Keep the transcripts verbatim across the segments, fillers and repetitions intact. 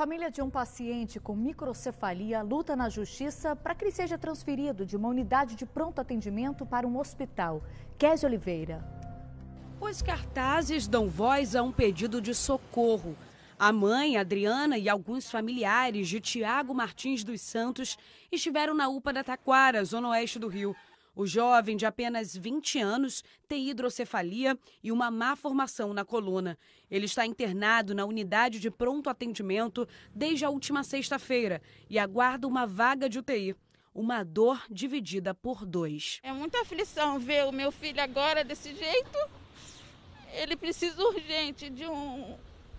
A família de um paciente com microcefalia luta na justiça para que ele seja transferido de uma unidade de pronto atendimento para um hospital. Kézia Oliveira. Os cartazes dão voz a um pedido de socorro. A mãe, Adriana, e alguns familiares de Tiago Martins dos Santos estiveram na U P A da Taquara, zona oeste do Rio. O jovem, de apenas vinte anos, tem hidrocefalia e uma má formação na coluna. Ele está internado na unidade de pronto atendimento desde a última sexta-feira e aguarda uma vaga de U T I. Uma dor dividida por dois. É muita aflição ver o meu filho agora desse jeito. Ele precisa urgente de, um,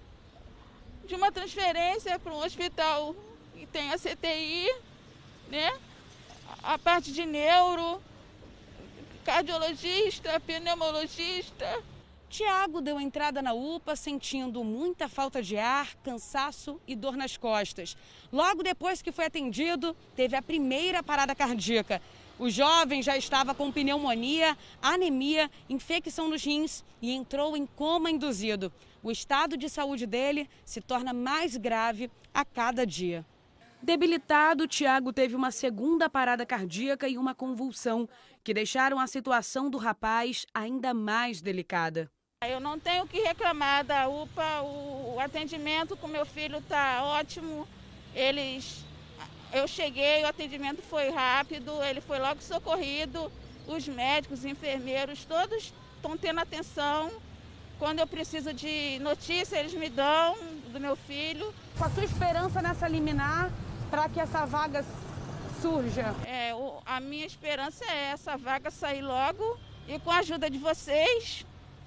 de uma transferência para um hospital que tem a C T I, né? A parte de neuro, cardiologista, pneumologista. Tiago deu entrada na U P A sentindo muita falta de ar, cansaço e dor nas costas. Logo depois que foi atendido, teve a primeira parada cardíaca. O jovem já estava com pneumonia, anemia, infecção nos rins e entrou em coma induzido. O estado de saúde dele se torna mais grave a cada dia. Debilitado, Tiago teve uma segunda parada cardíaca e uma convulsão, que deixaram a situação do rapaz ainda mais delicada. Eu não tenho o que reclamar da U P A, o atendimento com meu filho está ótimo. Eles, eu cheguei, o atendimento foi rápido, ele foi logo socorrido. Os médicos, os enfermeiros, todos estão tendo atenção. Quando eu preciso de notícia, eles me dão do meu filho. Com a sua esperança nessa liminar para que essa vaga surja? É, o, a minha esperança é essa vaga sair logo e com a ajuda de vocês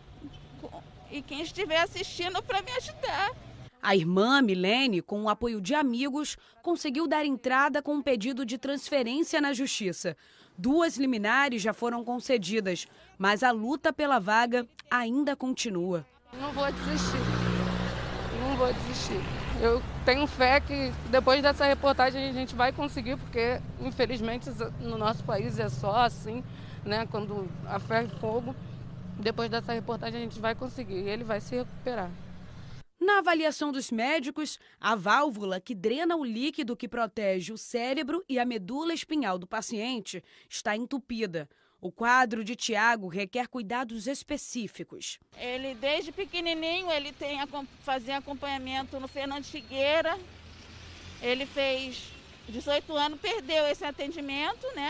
e quem estiver assistindo para me ajudar. A irmã Milene, com o apoio de amigos, conseguiu dar entrada com um pedido de transferência na justiça. Duas liminares já foram concedidas, mas a luta pela vaga ainda continua. Não vou desistir, não vou desistir. Eu tenho fé que depois dessa reportagem a gente vai conseguir, porque infelizmente no nosso país é só assim, né? Quando a ferro e fogo, depois dessa reportagem a gente vai conseguir e ele vai se recuperar. Na avaliação dos médicos, a válvula que drena o líquido que protege o cérebro e a medula espinhal do paciente está entupida. O quadro de Tiago requer cuidados específicos. Ele, desde pequenininho, ele tem, fazia acompanhamento no Fernando Figueira. Ele fez dezoito anos, perdeu esse atendimento, né?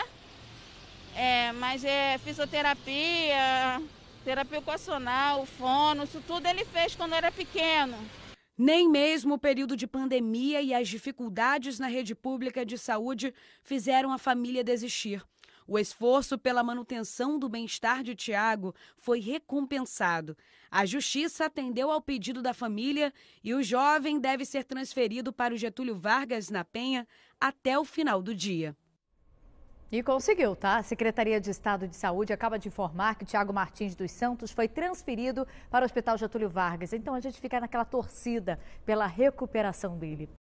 É, mas é fisioterapia, terapia ocupacional, fono, isso tudo ele fez quando era pequeno. Nem mesmo o período de pandemia e as dificuldades na rede pública de saúde fizeram a família desistir. O esforço pela manutenção do bem-estar de Tiago foi recompensado. A justiça atendeu ao pedido da família e o jovem deve ser transferido para o Getúlio Vargas, na Penha, até o final do dia. E conseguiu, tá? A Secretaria de Estado de Saúde acaba de informar que Tiago Martins dos Santos foi transferido para o Hospital Getúlio Vargas. Então a gente fica naquela torcida pela recuperação dele.